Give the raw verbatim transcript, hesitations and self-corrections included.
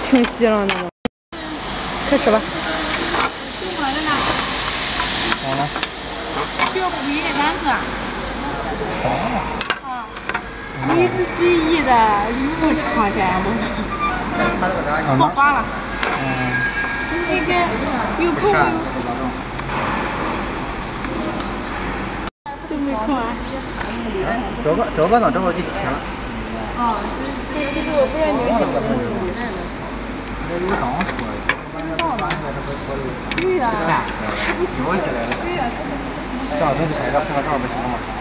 清晰了那种。开始吧。 好了。 学不会的单词。 好了。 啊。你自己译的语文常见不？好滑了。 嗯。 这个有口有。真没空啊。 这个这个呢，这个给贴了。 啊，这这个我不知道你们用的。 这有当初的。 对呀。 有起来了。对呀。这样东西拍个拍个照不行吗？